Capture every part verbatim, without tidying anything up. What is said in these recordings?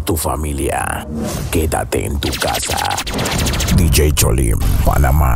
tu familia. Quédate en tu casa. D J Cholín, Panamá.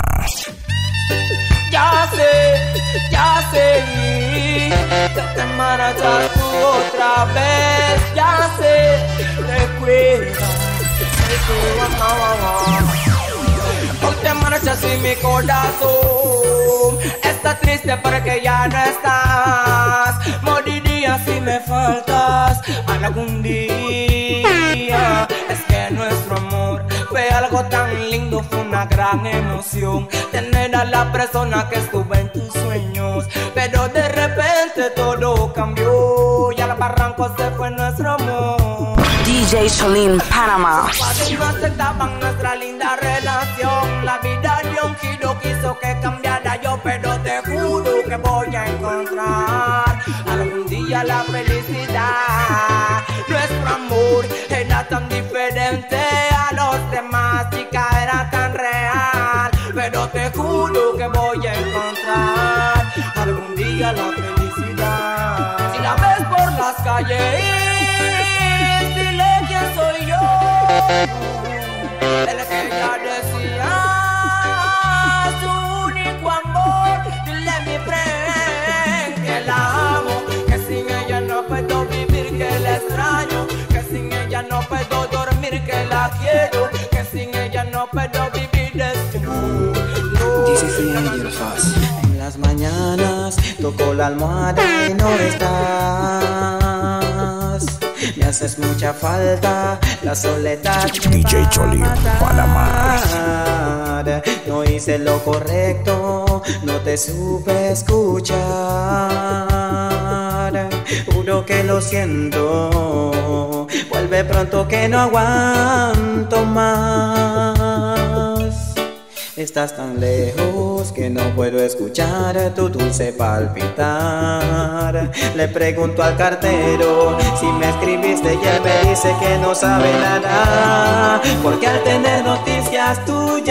Ya sé, ya sé, que te marchas tú otra vez. Ya sé, recuerda que tú amabas. Hoy te marchas y mi corazón está triste porque ya no estás. Moriría si me faltas algún día. Es que nuestro amor fue algo tan lindo, fue una gran emoción tener a la persona que estuvo en tus sueños. Pero de repente todo cambió y al barranco se fue nuestro amor. D J Cholín, Panamá. Los padres no aceptaban nuestra linda relación. La vida dio un giro, quiso que cambiara yo, pero te juro que voy a encontrar algún día la felicidad. Nuestro amor era tan diferente a los demás, chica, era tan real, pero te juro que voy a encontrar algún día la felicidad. Si la ves por las calles, dile quién soy yo, el que ya decía su único amor. Dile mi friend que la amo, que sin ella no puedo vivir, que la extraño, que sin ella no puedo dormir, que la quiero, que sin ella no puedo vivir. Es no, no, En las mañanas toco la almohada y no estás. Me haces mucha falta, la soledad. D J Cholín, Panamá. No hice lo correcto, no te supe escuchar. Juro que lo siento, vuelve pronto que no aguanto más. Estás tan lejos que no puedo escuchar tu dulce palpitar. Le pregunto al cartero si me escribiste y él me dice que no sabe nada, porque al tener noticias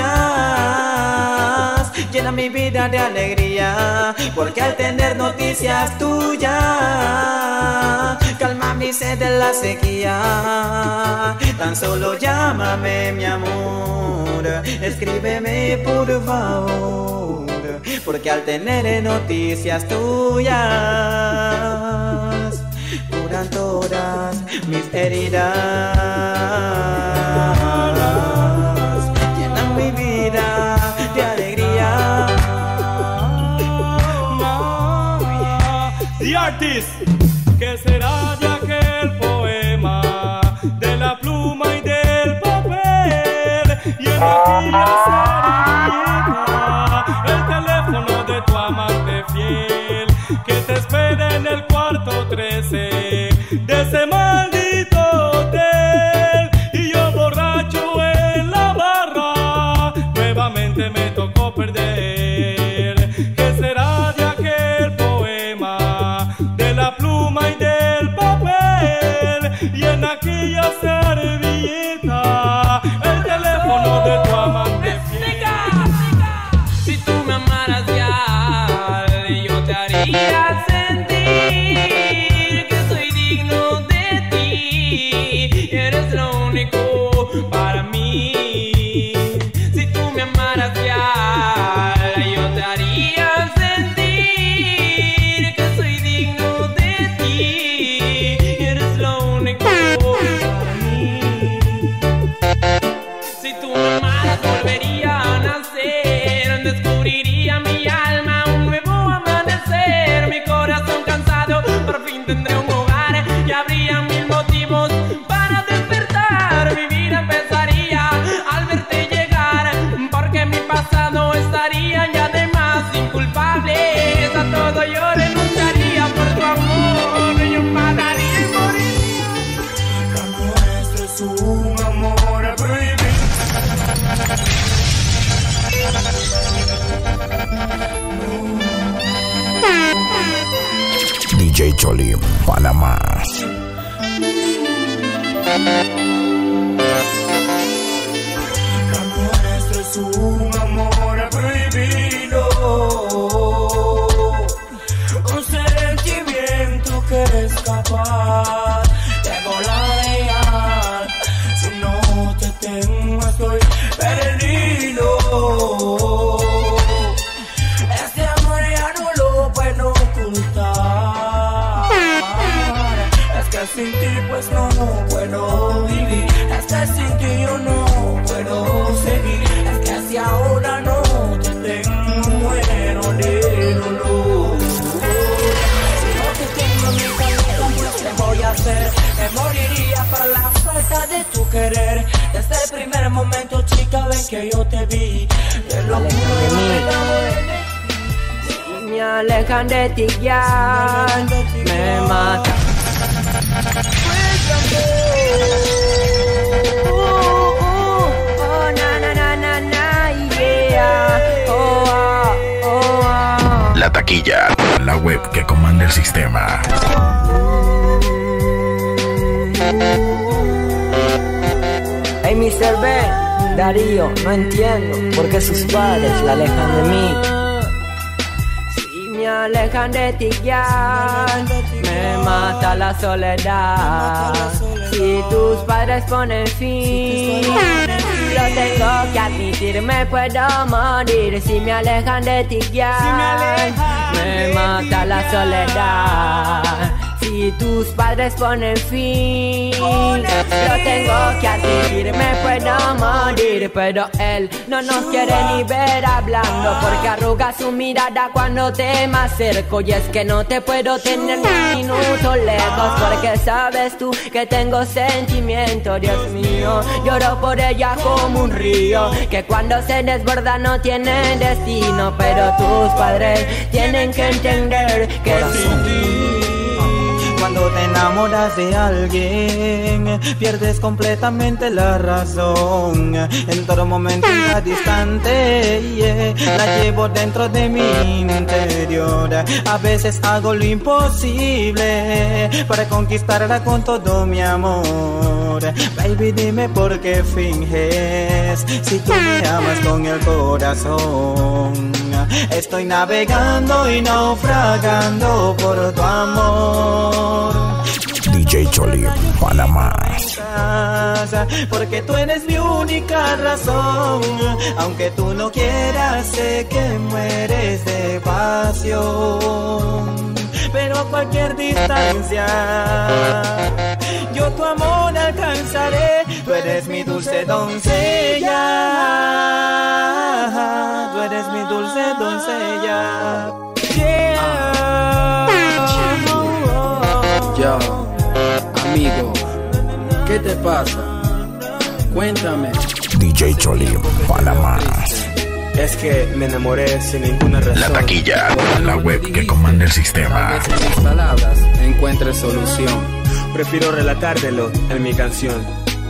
tuyas llena mi vida de alegría, porque al tener noticias tuyas calma mi sed de la sequía. Tan solo llámame mi amor, escríbeme por favor, porque al tener noticias tuyas curan todas mis heridas, llenan mi vida de alegría. The Artist. ¿Qué será de aquel poema, de la pluma y del papel? Y en aquella servilleta el teléfono de tu amante fiel, que te espera en el cuarto trece de ese maldito hotel. Y yo borracho en la barra, nuevamente me tocó perder. ¿Qué será de aquel poema, de la pluma y del papel? Y en aquella servilleta el teléfono de tu amante fiel. si tú me amaras ya, yo te haría sentir que soy digno de ti, eres lo único para mí. Si tú me amaras ya, yo te haría sentir que soy digno de ti, eres lo único para mí. Si tú me amaras volvería a nacer, descubriría mi alma, un nuevo amanecer. Mi corazón cansado por fin tendré un hogar y habría mil motivos para despertar. Mi vida empezaría al verte llegar, porque mi pasado estaría ya de más inculpable. A todo yo renunciaría por tu amor, yo pagaría y moriría. Lo nuestro es un amor prohibido. D J Cholín, Panamá. Lo nuestro es un amor prohibido, un sentimiento que es capaz de volar y pues no puedo vivir. Es que sin ti yo no puedo seguir. Es que hacia ahora no te tengo, muero de dolor. Si no te tengo en mi camino, pues ¿qué voy a hacer? Me moriría por la falta de tu querer. Desde el primer momento, chica, ven que yo te vi. Te lo juro, yo me enamoré de ti. Si me alejan de ti ya, me matan. Uh, uh, oh, na, na, na, na, na, yeah. Oh, ah, oh, ah. La Taquilla, la web que comanda el sistema. Hey, mister Ben, Darío, no entiendo por qué sus padres la alejan de mí. Si me alejan de ti ya, me mata la soledad. Si tus padres ponen fin, lo tengo que admitir, me puedo morir. Si me alejan de ti ya, me mata la soledad. Si tus padres ponen fin, lo tengo que admitir, me puedo morir. Pero él no nos quiere ni ver hablando, porque arruga su mirada cuando te me acerco. Y es que no te puedo tener ni un minuto lejos, porque sabes tú que tengo sentimiento. Dios mío, lloro por ella como un río, que cuando se desborda no tiene destino. Pero tus padres tienen que entender que sin ti, cuando te enamoras de alguien, pierdes completamente la razón. En todo momento, en cada instante, yeah, la llevo dentro de mi interior. A veces hago lo imposible para conquistarla con todo mi amor. Baby, dime por qué finges si tú me amas con el corazón. Estoy navegando y naufragando por tu amor. D J Cholín, Panamá. Porque tú eres mi única razón. Aunque tú no quieras, sé que mueres de pasión. Pero a cualquier distancia, yo tu amor alcanzaré. Tú eres mi dulce doncella. Tú eres mi dulce doncella. Yeah. Yo, amigo, ¿qué te pasa? Cuéntame. D J Cholín, Panamá. Es que me enamoré sin ninguna razón. La Taquilla, la web que comanda el sistema. Tal vez en mis palabras encuentres solución. Prefiero relatártelo en mi canción.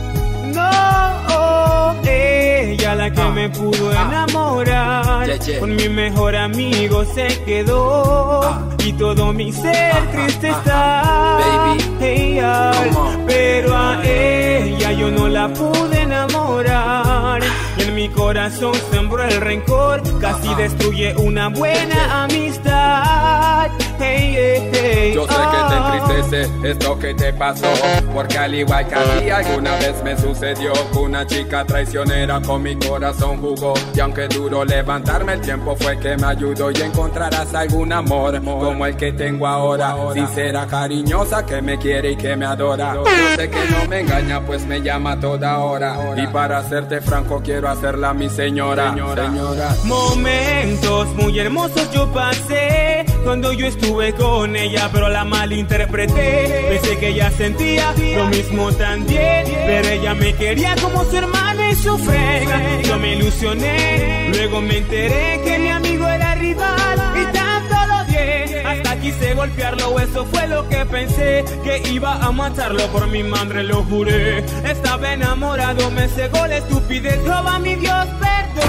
No, ella la que ah, me pudo ah, enamorar. Yeah, yeah. Con mi mejor amigo se quedó. Ah, y todo mi ser ah, triste ah, está. Ah, baby, ella, pero a ella yo no la pude enamorar. Y en mi corazón sembró el rencor. Casi uh-huh. destruye una buena amistad. Hey, hey, hey, yo sé oh. que te entristece esto que te pasó, porque al igual que a ti alguna vez me sucedió que una chica traicionera con mi corazón jugó. Y aunque duro levantarme, el tiempo fue que me ayudó. Y encontrarás algún amor como el que tengo ahora, sincera, cariñosa, que me quiere y que me adora. Yo sé que no me engaña, pues me llama a toda hora. Y para serte franco, quiero hacerla mi señora. Señora, señora. Momentos muy hermosos yo pasé cuando yo estuve con ella, pero la malinterpreté. Pensé que ella sentía lo mismo también, pero ella me quería como su hermana y su frega. Yo me ilusioné, luego me enteré que mi amigo era rival y tanto lo odié. Hasta quise golpearlo, eso fue lo que pensé, que iba a matarlo, por mi madre lo juré. Estaba enamorado, me cegó la estupidez, roba mi Dios, perdón.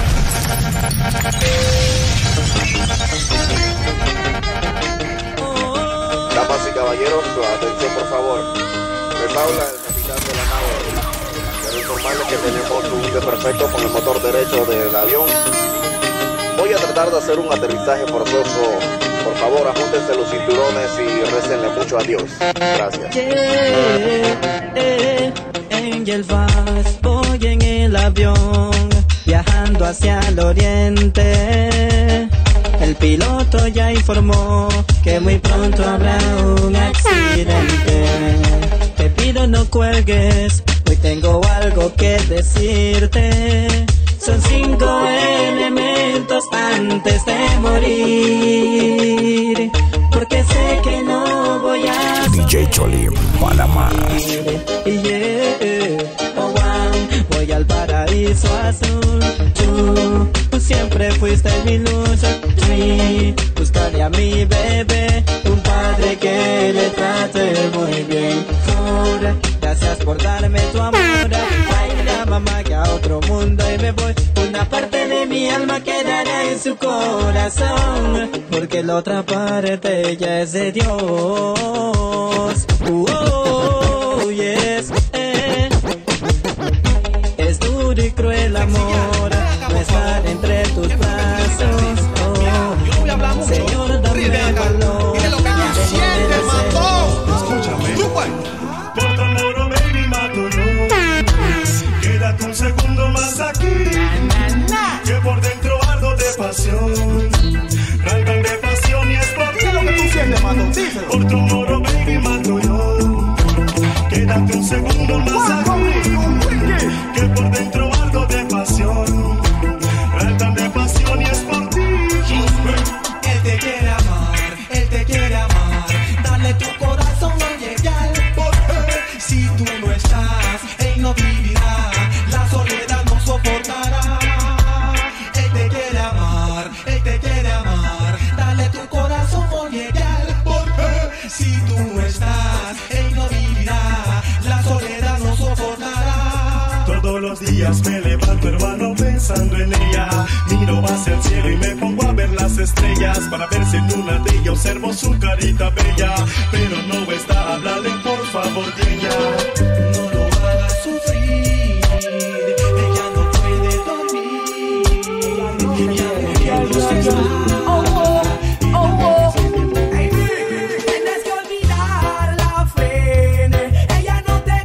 Damas y caballeros, su atención por favor. Les habla el capitán de la nave. Quiero informarles que tenemos un desperfecto con el motor derecho del avión. Voy a tratar de hacer un aterrizaje forzoso. Por favor, ajúntense los cinturones y récenle mucho a Dios. Gracias. Yeah, eh, Angel Fast, voy en el avión, viajando hacia el oriente. El piloto ya informó que muy pronto habrá un accidente. Te Querido, no cuelgues, hoy tengo algo que decirte. Son cinco elementos antes de morir, porque sé que no voy a D J Cholim, Panamá. Yeah. Oh, wow. Voy al paraíso azul. Tú, tú siempre fuiste mi luz. Sí, buscaré a mi bebé, un padre que le trate muy bien. Por, gracias por darme tu amor. Baila, mamá, que a otro mundo y me voy. Una parte de mi alma quedará en su corazón, porque la otra parte ya es de Dios. Oh, yes, eh. Es duro y cruel amor, no estar entre tus brazos. Oh, Señor, dame valor. Dile lo que tú sientes, mató. Escúchame. Por tu amor, oh baby, mato yo. Quédate un segundo más aquí, que por dentro ardo de pasión. Raigan de pasión y es por ti. Dile lo que tú sientes, mató. Por tu amor, oh baby, mato yo. Quédate un segundo más aquí, que por dentro ardo de pasión. Raigan de pasión y es por ti. Él te quiere amar, él te quiere amar. Dale tu corazón, oye, ya. Si tú no estás, él no vivirá. La soledad no soportará. Él te quiere amar, él te quiere amar. Dale tu corazón, oye, ya. Si tú no estás, él no vivirá. La soledad no soportará. Todos los días me levanto, hermano, pensando en ella. Miro hacia el cielo y me pongo a ver las estrellas, para ver si en una de ellas observo su carita bella. Pero no está, háblale por favor de ella. No lo hagas sufrir, ella no puede dormir. Ella no quiere sufrir. Oh, oh, oh, oh. Tienes que olvidar la fe, ella no te...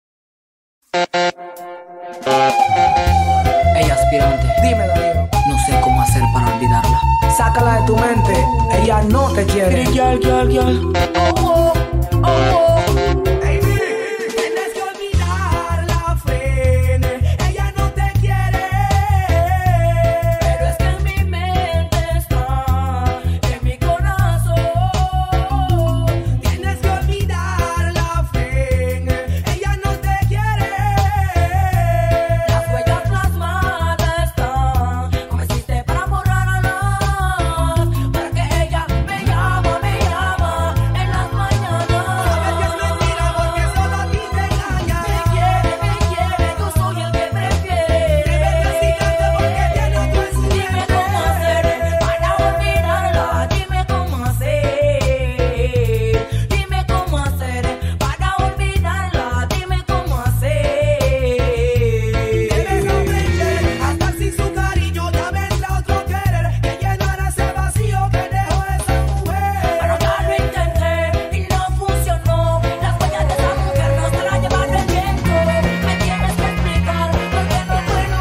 Ey, aspirante, Dime, Darío. no sé cómo hacer para olvidarla. Sácala de tu mente. Ella no te quiere. Girl, girl, girl. Oh, oh, oh, oh. Tienes que olvidar la fe, ella no te quiere. Pero es que en mi mente está, en mi corazón. Tienes que olvidar la fe, ella no te quiere. Las huellas plasmadas están, como hiciste para borrarlas, para que ella me llama, me llama en las mañanas. Sabes que es mentira porque solo a ti te engaña. Me quiere, me quiere, yo soy el que prefiere. Debe castigarte porque tiene otro encima. Dime cómo hacer para olvidarla. Dime cómo hacer. Dime cómo hacer para olvidarla. Dime cómo hacer. Debes aprender a estar sin su cariño. Ya vendrá otro querer que llenará ese vacío que dejó esa mujer. Pero ya lo intenté y no funcionó. Las huellas de esa mujer no se la llevan el viento. Me tienes que explicar por qué no fue no.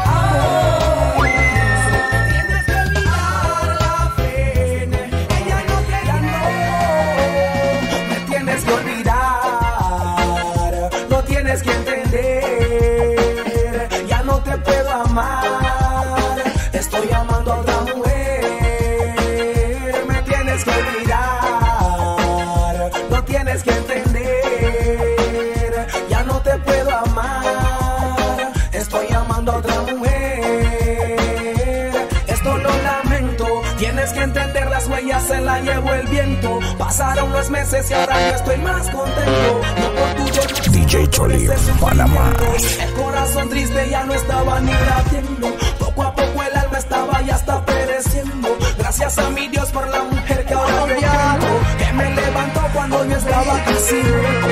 Tienes que olvidar la fe, ella no te ganó. Me tienes que olvidar. No tienes que entender. Ya no te puedo amar. Estoy amando a otra mujer. Me tienes que olvidar. No tienes que entender. Ya no te puedo amar. Estoy amando a otra mujer. Esto lo lamento. Tienes que entender, las huellas se la llevó el viento. Pasaron los meses y ahora yo estoy más contento. No por tuyo, D J Cholim, Panamá. el corazón triste ya no estaba ni latiendo. Poco a poco el alma estaba ya está pereciendo. Gracias a mi Dios por la mujer que ahora me amo, que me levantó cuando yo estaba crecido.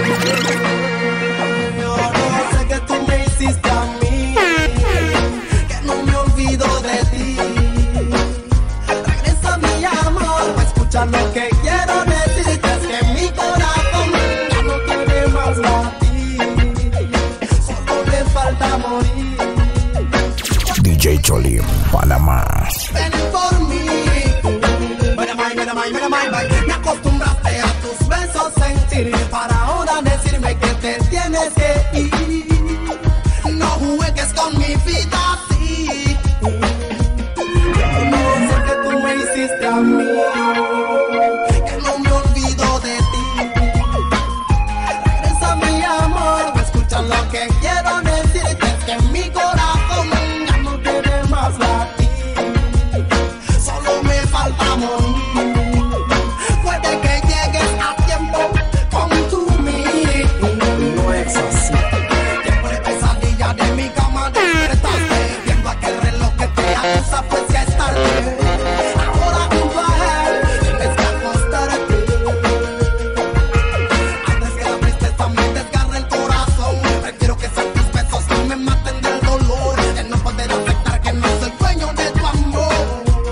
Yo no sé que tú me hiciste a mí, que no me olvido de ti. Regresa mi amor, escucha lo que quiero decirte. Es que mi corazón ya no quiere más latir, solo le falta morir. D J Cholim, Panamá. Ven por mí, mira, mira, mira, mira, mira, me acostumbraste a tus besos sentir, para ahora decirme dime que te tienes que ir. No juegues con mi vida así. Yo no sé que tú me hiciste a mí, que no me olvido de ti. Regresa mi amor, escucha lo que quiero decirte, es que mi corazón ya no tiene más latir. Solo me falta morir. Puede que llegues a tiempo con tu mí. No es así. Siempre pesadilla de mi cama despertaste, viendo aquel reloj que te acusa, pues ya es tarde. Ahora junto a él tienes que acostarte. Antes que la tristeza me desgarre el corazón, prefiero que sean tus besos que me maten del dolor, de no poder aceptar que no soy dueño de tu amor.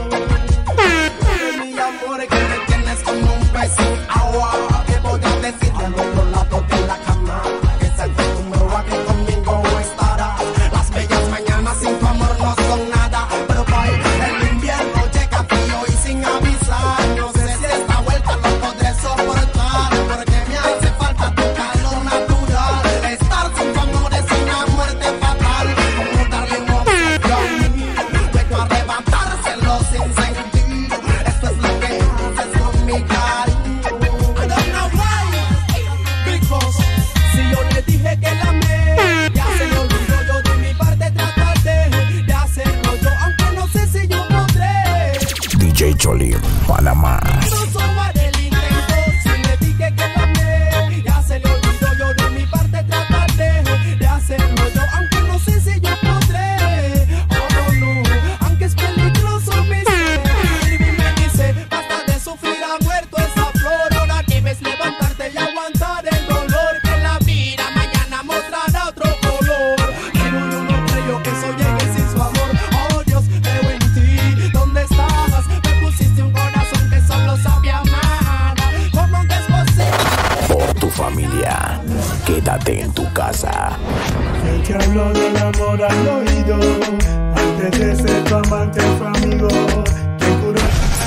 Mi amor, que me tienes como un pez sin agua. ¿Qué voy a decir al otro lado de la cama? Que se acostumbró a que conmigo estará. Las bellas mañanas sin tu amor no son nada. Pero pa' el invierno llega frío y sin avisar. No sé si esta vuelta lo podré soportar, porque me hace falta tu calor natural. Estar sin tu amor es una muerte fatal. Como darle un obsesión, luego arrebatárselo sin sentido. Esto es lo que haces con mi cariño. I don't know why, because si yo le dije que la amé, ya se me olvidó. Yo de mi parte trataré de hacerlo yo, aunque no sé si yo podré. D J Cholín, Panamá. No sobaré el intento. Si le dije que la amé, ya se le olvidó. Yo de mi parte trataré de hacerlo yo, aunque no sé si yo podré. Oh no, aunque es peligroso mi ser. Y me dice, basta de sufrir, ha muerto esa flor. Ahora debes levantarte y aguantar el dolor, que la vida mañana mostrará otro color. Pero yo no creo que eso llegue sin su amor. Oh Dios, veo en ti, ¿dónde estabas? Me pusiste un corazón que solo sabía amar. ¿Cómo que es posible? Por tu familia, quédate en tu casa. El que habló del amor al oído, antes de ser tu amante fue amigo. Que curó.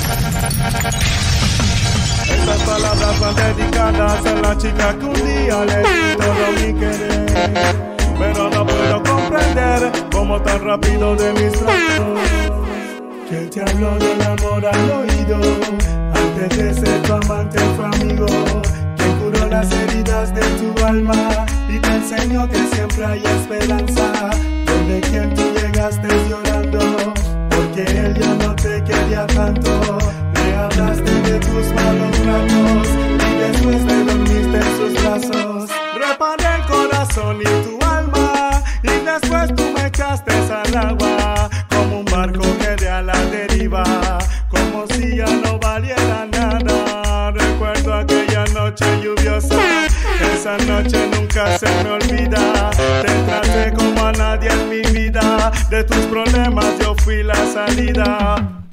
Estas palabras van dedicadas a la chica que un día le di todo mi querer, pero no puedo comprender cómo tan rápido de mis brazos. Que él te habló del amor al oído, antes de ser tu amante fue amigo. Que curó las heridas de tu alma y te enseñó que siempre hay esperanza. Donde quien tú llegaste llorando, porque él ya no te quería tanto. Le hablaste de tus malos ratos y después te dormiste en sus brazos. Reparé el corazón y tu alma, y después tú me echaste al agua, como un barco que de a la deriva, como si ya no valiera nada. Recuerdo aquella noche lluviosa, esa noche nunca se me olvida. Te traté como a nadie en mi vida, de tus problemas yo fui la salida.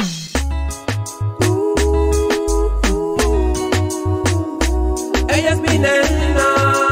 Ella es mi nena.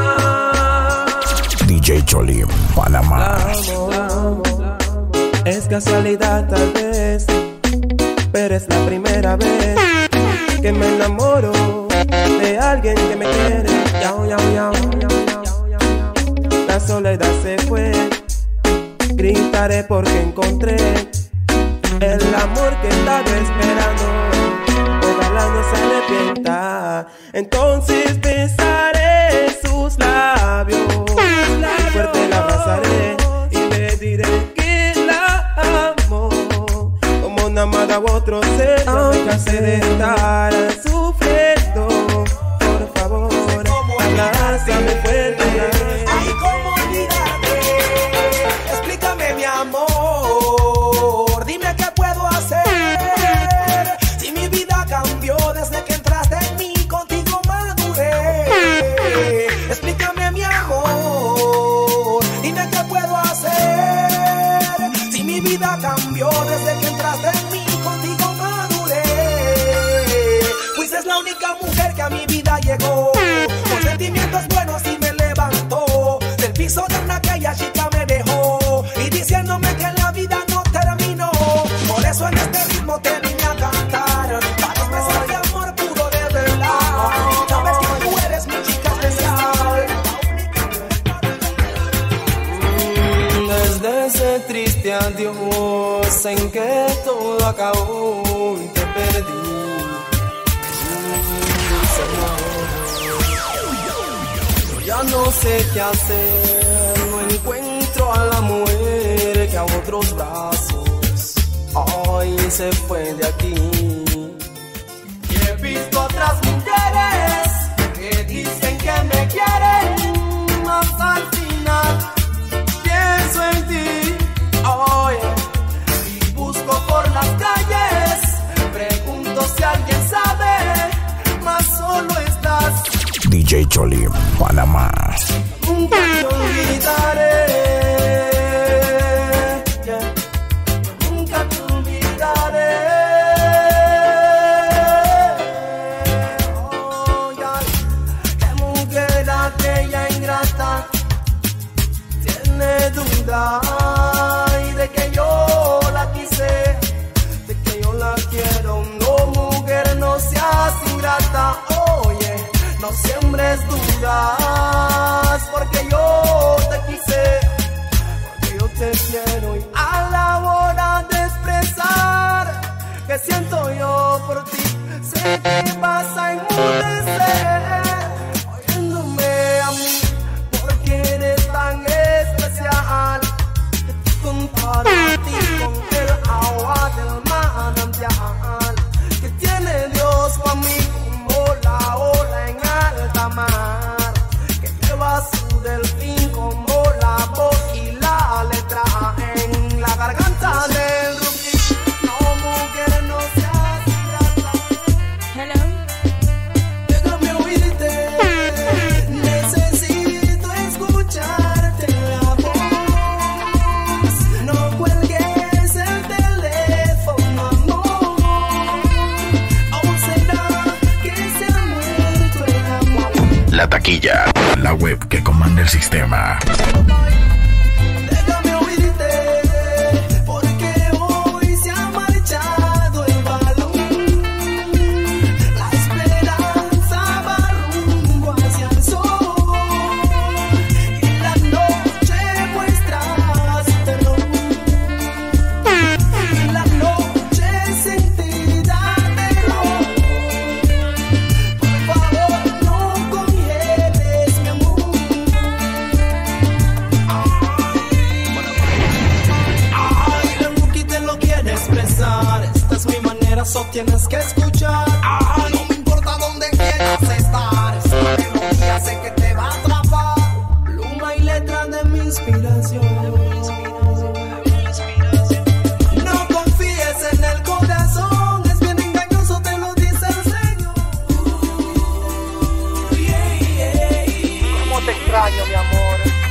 D J Cholín, Panamá. La amo, la amo. Es casualidad tal vez, pero es la primera vez que me enamoro de alguien que me quiere. Yao, yao, yao, yao, yao, yao. La soledad se fue, gritaré porque encontré el amor que estaba esperando. Ojalá no se arrepienta. Entonces besaré sus labios, fuerte la abrazaré y le diré que la amo como una amada u otro ser. No me cansé de estar sufriendo. Por favor, abrázame fuerte. Ay, cómo olvidarte. Explícame, mi amor. Dime qué puedo hacer. Si mi vida cambió desde que entraste en mí, contigo maduré. Explícame, mi amor. Dime qué puedo hacer. Si mi vida cambió desde que entraste en mí, contigo maduré. ese triste adiós en que todo acabó y te perdí. Yo ya no sé qué hacer, no encuentro a la mujer que a otros brazos hoy se fue de aquí. Y he visto otras mujeres que dicen que me quieren, más al final pienso en ti, oh yeah. Y busco por las calles, pregunto si alguien sabe, mas solo estás. D J Cholín, Panamá. Nunca te olvidaré, yeah. Nunca te olvidaré. Oh, yeah. Qué mujer aquella ingrata, tiene duda y de que yo la quise, de que yo la quiero. No, mujer, no seas ingrata, oye, no siembres dudas, porque yo te quise, porque yo te quiero. Y a la hora de expresar que siento yo por ti, sé que vas a enmudecer oyéndome a mí, porque eres tan especial que te comparo a ti con el agua del manantial que tiene Dios para mí, como la ola en alta mar que lleva su delfín, como la voz y la letra en la garganta del rubí. No, mujer, no seas ingrata. Hello. Déjame oírte, necesito escucharte la voz. No cuelgues el teléfono, amor. ¿O será que se ha muerto el amor? La taquilla, la web que comanda el sistema. Déjame oírte, porque hoy se ha marchado el balón. La esperanza va rumbo hacia el sol, y la noche muestra su terror. Y la noche sentida terror. Por favor, no congeles mi amor. Ay, el rookie te lo quiere expresar. Esta es mi manera, solo tienes que escuchar. Ah, no me importa dónde quieras estar. Esta melodía sé que te va a atrapar. Pluma y letra de mi inspiración. No confíes en el corazón, es bien engañoso, te lo dice el Señor. ¿Cómo te extraño, mi amor?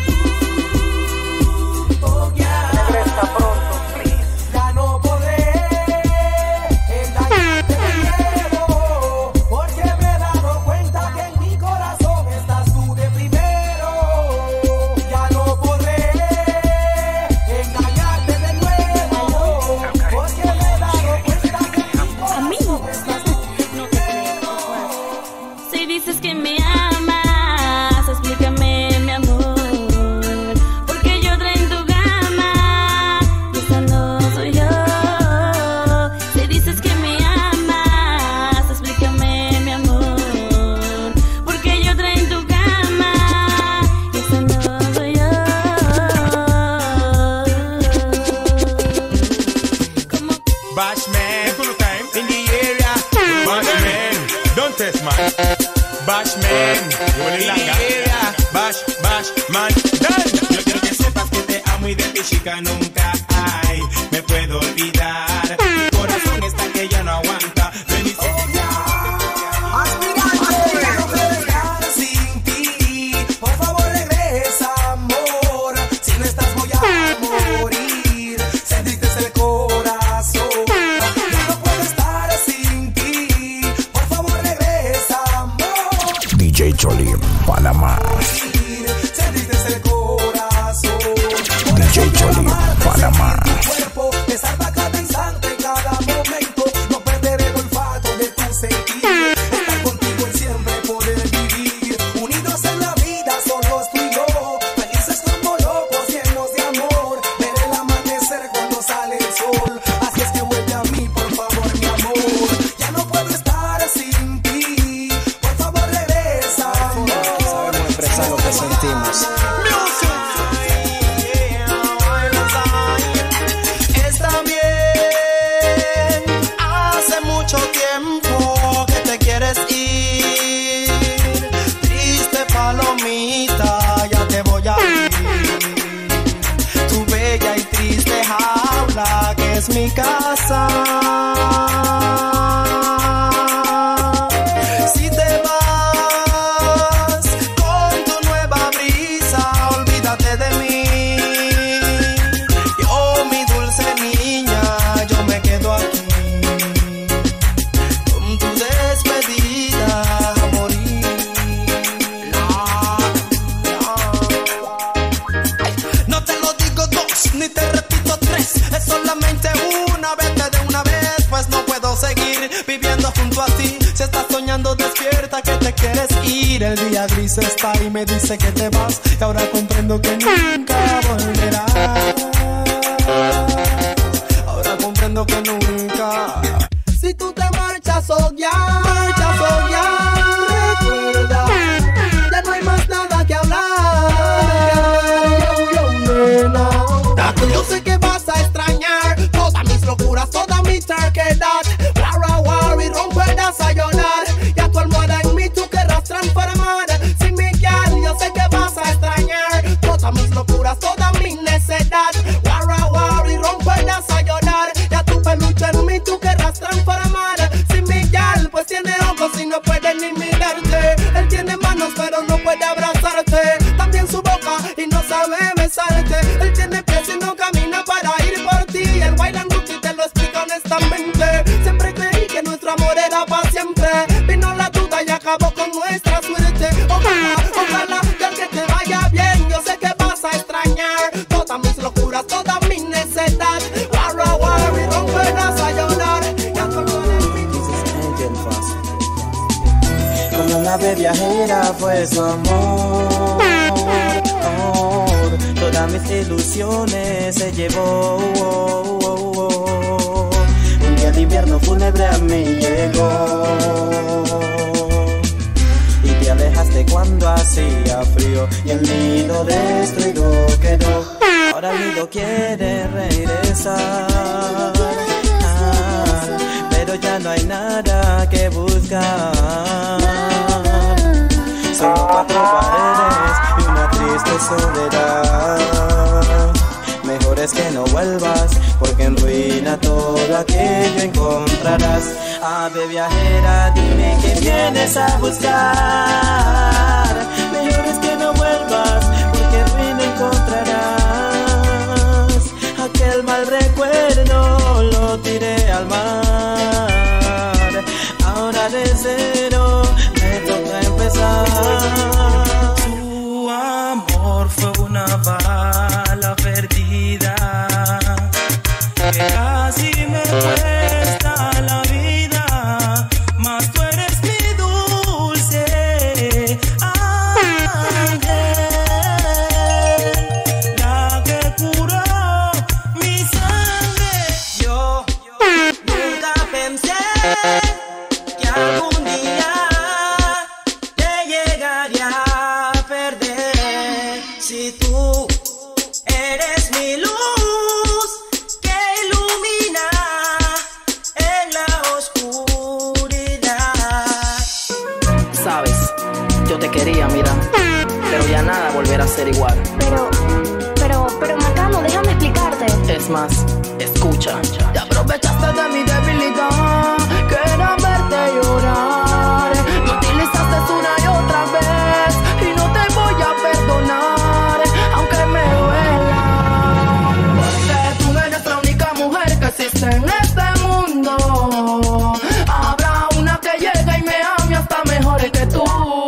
Regresa pronto, please. Ya no podré engañarte de nuevo, porque me he dado cuenta que en mi corazón estás tú de primero. Ya no podré engañarte de nuevo, porque me he dado cuenta que en mi corazón estás tú de primero. Si dices que me amas, explícame, mi amor, porque yo trae en tu cama y esa no soy yo. Si dices que me amas, explícame, mi amor, porque yo trae en tu cama y esa no soy yo. Como Bashman, in the area. Bashman, don't test man. Bashman, in the area. Bash, bash, man, done. Yo quiero que sepas que te amo y de ti, chica, nunca hay. Me puedo olvidar. Mi corazón está que ya no aguanta. Ven y siéntete. Aspirante, no puedo estar sin ti. Por favor, regresa, amor. Si no estás, voy a morir. Sentiste el corazón. Yo no puedo estar sin ti. Por favor, regresa, amor. D J Cholín, Panamá. Sentiste el corazón. D J Cholín, Panamá. Tu cuerpo te salva cada instante, cada momento. No perderé el olfato de tu sentir. Estar contigo y siempre poder vivir. Unidos en la vida, solos tú y yo. Felices como locos, llenos de amor. Ver el es mi casa. Si te vas con tu nueva brisa, olvídate de mí. Yo, mi dulce niña, yo me quedo aquí. Con tu despedida a morir. No te lo digo dos, ni te repito tres. Es solamente una vez, de una vez. Pues no puedo seguir viviendo junto a ti. Si estás soñando despierta que te quieres ir. El día gris está y me dice que te vas. Y ahora comprendo que nunca volverás. Ahora comprendo que nunca. Si tú te marchas, oh ya, marchas, oh ya. Recuerda, ya no hay más nada que hablar. Yo, yo, nena. Yo sé que vas a extrañar todas mis locuras, toda mi terquedad. Wara, wara, y romperás a llorar. Ya tu almohada en mí tú querrás transformar. Sin mi guiar, yo sé que vas a extrañar todas mis locuras, toda mi necedad. Wara, wara, y romperás a llorar. Ya tu peluche en mí tú querrás transformar. Sin mi guiar, pues tiene ojos y no puede ni mirarte. Él tiene manos pero no puede abrazarte. También su boca y no sabe besarte. Él tiene pies y no camina para ir por ti. El bailan y te lo explico honestamente. Siempre creí que nuestro amor era para siempre. Vino la duda y acabó con nuestra suerte. Ojalá, ojalá que al que te vaya bien. Yo sé que vas a extrañar todas mis locuras, toda mi necedad. Wara, wara, y romperás a llorar. Ya tu amor en mí. Como una ave viajera fue su amor. Todas mis ilusiones se llevó. Un día de invierno fúnebre a mí llegó. Y te alejaste cuando hacía frío. Y el nido destruido quedó. Ahora el nido quiere regresar. Ah, pero ya no hay nada que buscar. Solo cuatro paredes y una triste soledad. Mejor es que no vuelvas, porque en ruina todo aquello encontrarás. Ave viajera, dime que vienes a buscar. Mejor es que no vuelvas, porque en ruina encontrarás. Aquel mal recuerdo lo tiré al mar. Ahora de cero me toca empezar. Tu amor fue una bala perdida que casi me cuesta la vida, mas tú eres mi dulce ángel, la que curó mi sangre. Yo nunca pensé que algún día te llegaría a perder. Si tú eres mi luz que ilumina en la oscuridad. Sabes, yo te quería, mira, pero ya nada volverá a ser igual. Pero, pero, pero Macano, déjame explicarte. Es más, escucha. Te aprovechaste de mi debilidad, que era verte llorar. Me utilizaste una y otra vez y no te voy a perdonar, aunque me duela. Porque tú eres la única mujer que existe en este mundo. Habrá una que llegue y me ame hasta mejor que tú.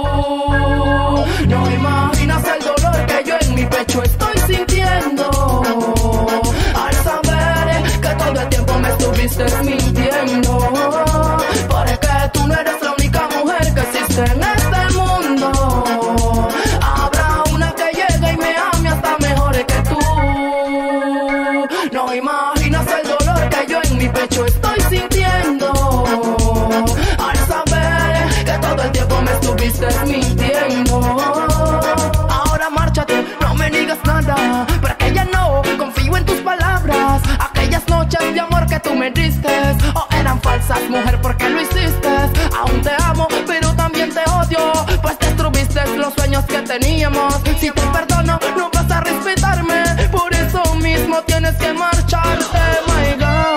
No imaginas el dolor que yo en mi pecho estoy sintiendo al saber que todo el tiempo me estuviste mintiendo. Porque tú no eres la única mujer que existe en este mundo. Habrá una que llegue y me ame hasta mejor que tú. No imaginas el dolor que yo en mi pecho estoy sintiendo al saber que todo el tiempo me estuviste mintiendo. Ahora márchate, no me digas nada, porque ya no confío en tus palabras. Aquellas noches de amor que tú me diste, oh, eran falsas, mujer, porque lo hiciste. Aún te amo, pero también te odio, pues destruiste los sueños que teníamos. Si te perdono, no vas a respetarme, por eso mismo tienes que marcharte, my God.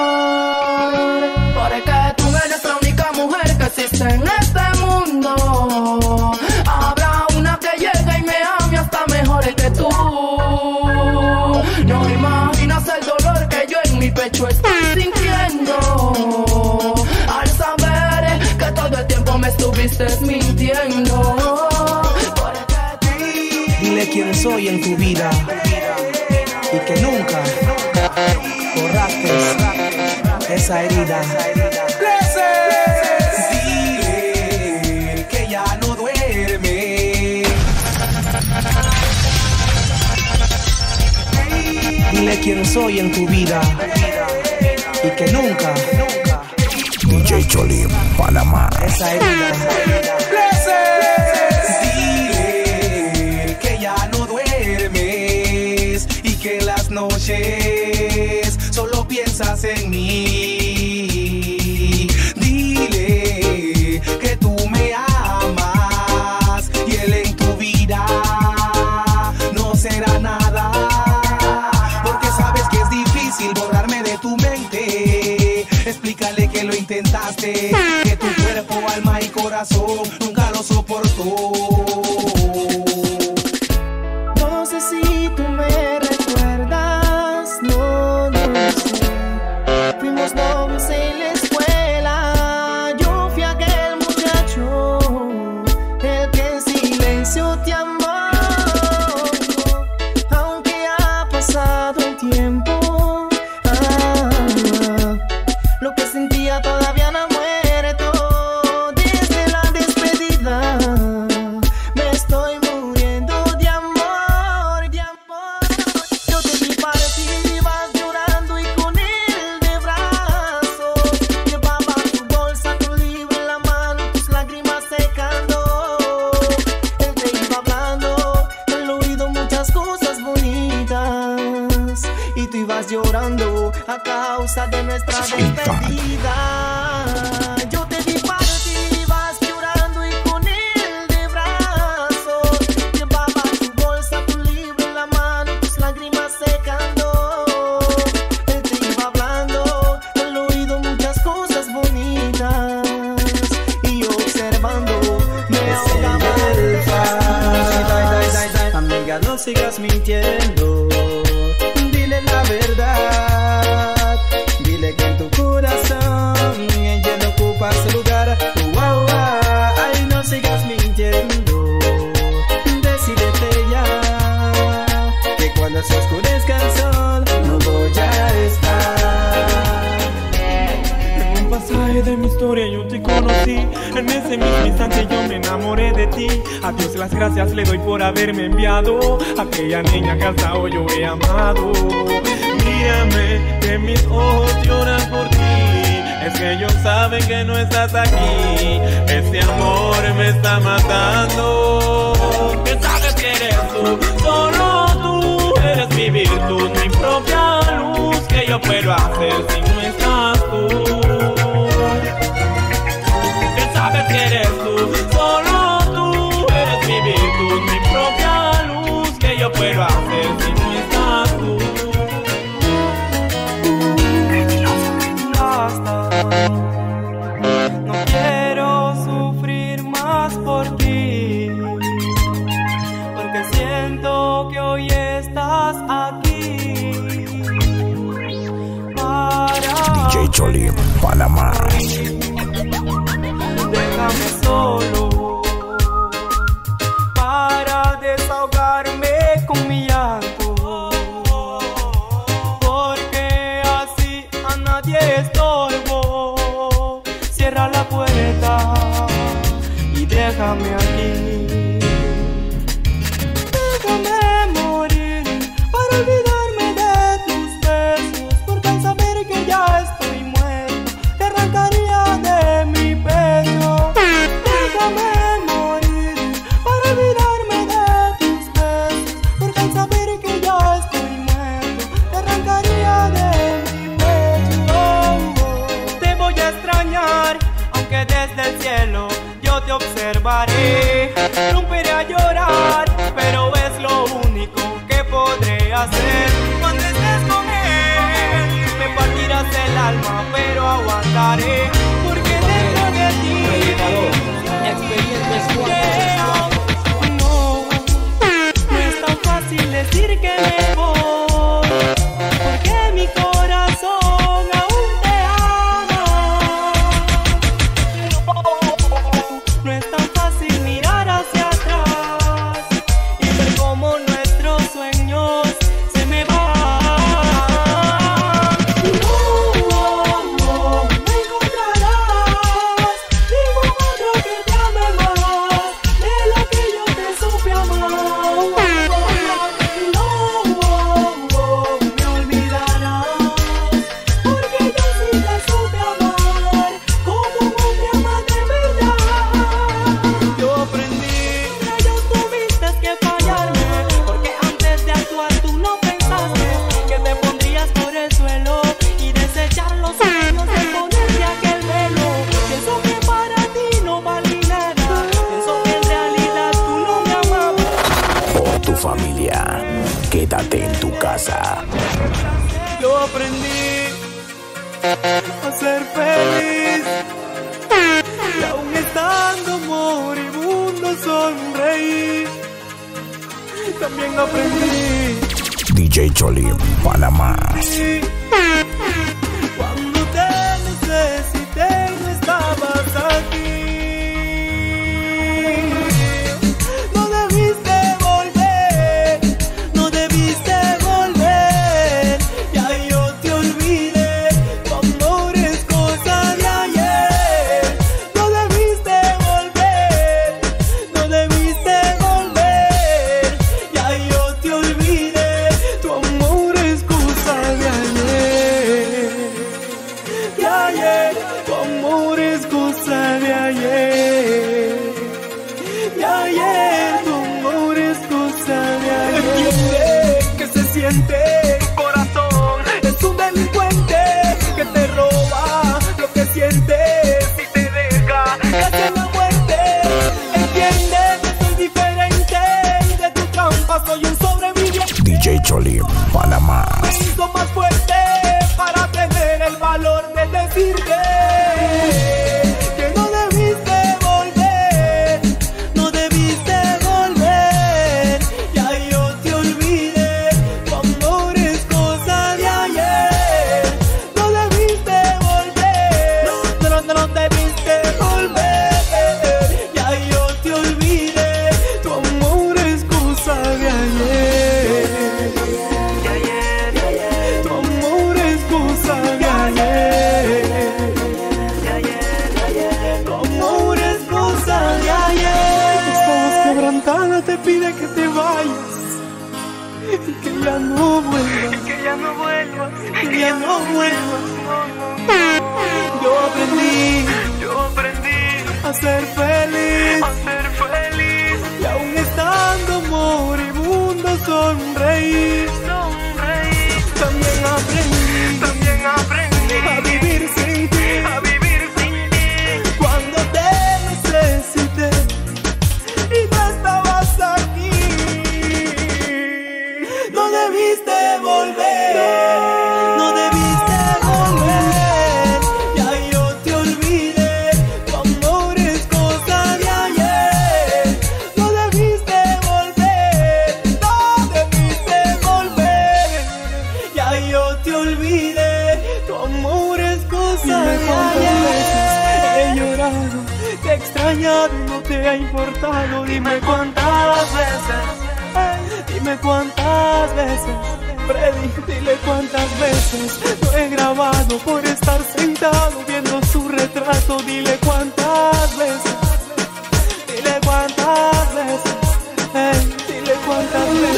No imaginas el dolor que yo en mi pecho estoy sintiendo al saber que todo el tiempo me estuviste mintiendo. Dile quién soy en tu vida y que nunca borraste esa herida. Dile que ya no duerme. Dile quién soy en tu vida y que nunca D J Cholim, Panamá. Esa herida. Dile que ya no duermes y que en las noches solo piensas en mí. Dile que tú me amas y él en tu vida no será nada, porque sabes que es difícil borrarme de tu mente. Explícale que lo intentaste, que tu cuerpo, alma y corazón nunca lo soportó. No sé si tú me recuerdas, no, no sé. Fuimos novios en la escuela. Yo fui aquel muchacho, el que en silencio te amó. Aunque ha pasado el tiempo, ah, lo que sentía todavía no ha muerto. Desde la despedida me estoy muriendo de amor, de amor. Yo te vi partir, ibas llorando y con él de brazos. Llevaba tu bolsa, tu libro en la mano, tus lágrimas secando. Él te iba hablando al oído muchas cosas bonitas y tú ibas llorando a causa de nuestra despedida. Yo te vi partir, ibas llorando y con él de brazos. Llevaba tu bolsa, tu libro en la mano, tus lágrimas secando. Él te iba hablando al oído muchas cosas bonitas y yo observando me ahogaba el Amiga, no sigas mintiendo. Dile la verdad. Dile que en tu corazón ella no ocupa su lugar. Wow, wow. Ay, no sigas mintiendo. Decídete ya que cuando se oscurezca el sol no voy a estar. En un pasaje de mi historia yo te conocí. En ese mismo instante yo me enamoré de ti. A Dios las gracias le doy por haberme enviado aquella niña que hasta hoy yo he amado. Mírame, que mis ojos lloran por ti. Es que ellos saben que no estás aquí. Este amor me está matando. Que sabes que eres tú, solo tú. Eres mi virtud, mi propia luz. Que yo puedo hacer si no estás tú. Que sabes que eres tú, solo tú. Eres mi virtud, mi propia luz. Que yo puedo hacer si no estás tú. Basta, no quiero sufrir más por ti, porque siento que hoy estás aquí para D J Cholim, Panamá. Déjame solo para desahogarme con mi llanto, porque así a nadie estorbo. Cierra la puerta y déjame aquí. Déjame morir para olvidarme de tus besos, porque al saber que ya estoy muerto te arrancaría de mi pecho. Déjame morir para olvidarme de tus besos, porque al saber que ya estoy muerto te arrancaría de mi pecho. Te voy a extrañar, aunque desde el cielo yo te observaré. Romperé a llorar, pero es lo único que podré hacer. Cuando estés con él, me partirás el alma, pero aguantaré, porque dentro de ti no, no es tan fácil decir que me voy. Yo aprendí a ser feliz y aún estando moribundo sonreír. También aprendí D J Cholim, Panamá. Cuando te necesité no estabas aquí. No debiste volver, no debiste volver. Ya yo te olvidé, tu amor es cosa de ayer. No debiste volver, no debiste volver. Ya yo te olvidé, tu amor es cosa de ayer. De ayer, tu amor es cosa de ayer. De ayer, tu amor es cosa de ayer. Entiende que se siente, corazón es un delincuente que te roba lo que sientes y te deja hacia la muerte. Entiende que soy diferente y de tu trampa soy un sobreviviente. D J Cholim, Panamá. Me hizo más fuerte para tener el valor de decirte que no debiste volver, no debiste volver. Ya yo te olvidé, tu amor es cosa de ayer. No debiste volver, no, no, no debiste volver. Ya yo te olvidé, tu amor es cosa de ayer. Tu amor es cosa de ayer. Tu amor es cosa de ayer. Estabas quebrantada, te pide que te vayas y que ya no vuelvas, que ya no vuelvas, que ya no vuelvas. Yo aprendí, yo aprendí a ser feliz, a ser feliz y aún estando moribundo sonreír. También aprendí, también aprendí a vivir sin ti, a vivir sin ti. Cuando te necesité y no estabas aquí, no debiste volver, no debiste volver. Ya yo te olvidé, tu amor es cosa de ayer. No debiste volver, no debiste volver. Ya yo te olvidé, tu amor es cosa de ayer. He llorado, te he extrañado y no te ha importado. Dime cuántas veces, ay, dime cuántas veces. Freddy, dile cuántas veces lo he grabado por estar sentado viendo su retrato. Dile cuántas veces, dile cuántas veces, hey, dile cuántas veces.